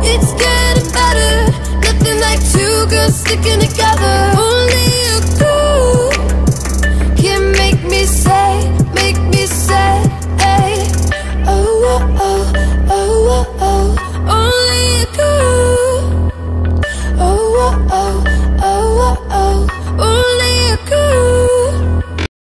It's getting better. Nothing like two girls sticking together.